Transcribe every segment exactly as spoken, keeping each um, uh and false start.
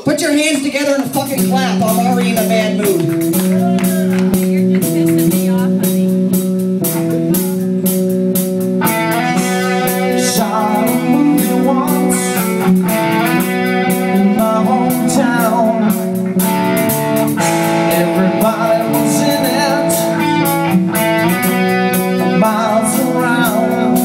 Put your hands together and fucking clap. I'm already in a bad mood. You're just pissing me off, honey. Saw a movie once in my hometown. Everybody was in it, miles around.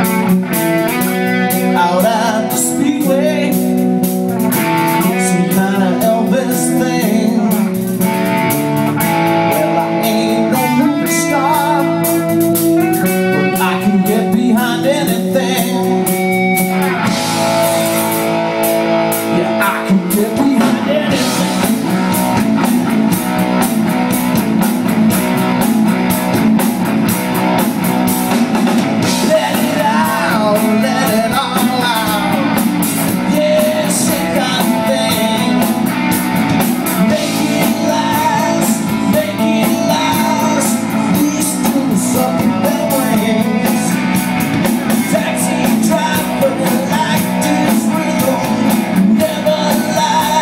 Out at the speedway, some kind of Elvis thing. Well, I ain't no movie star, but I can get behind anything. Yeah, I can get behind anything. Let it out, let it all out. Yeah, same kind of thing. Make it last, make it last. These tunes up in their wings. Taxi driver like this rhythm, never lie.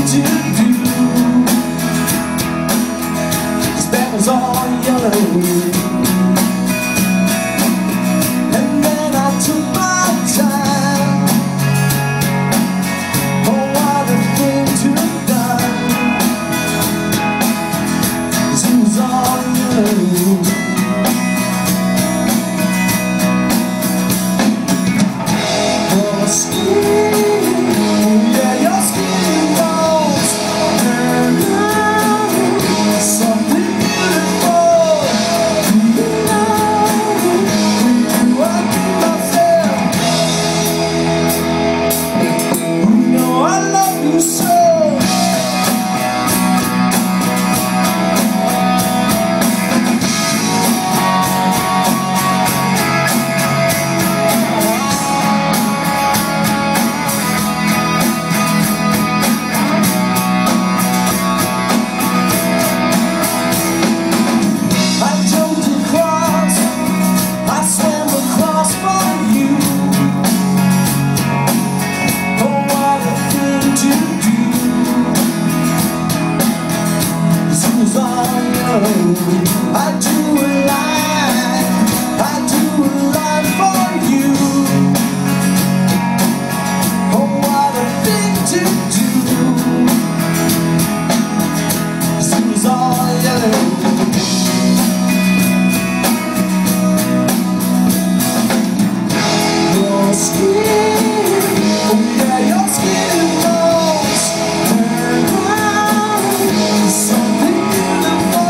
to do. 'Cause that was all yellow. And then I took my time. Oh, what a thing to have done. 'Cause it was all yellow. I do a line, I do a line for you. Oh, what a thing to do. 'Cause it was all yellow. Your skin, oh yeah, your skin and bones turn round, something beautiful.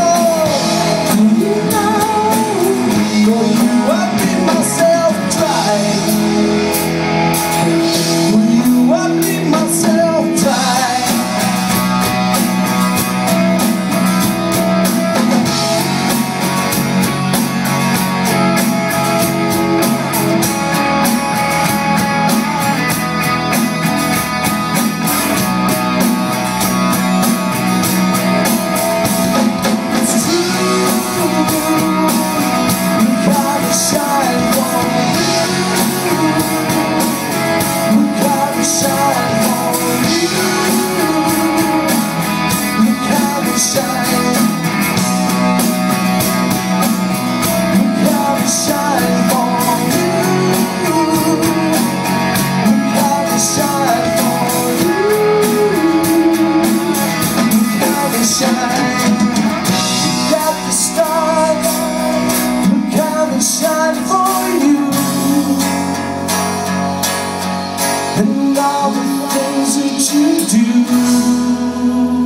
And all the things that you do.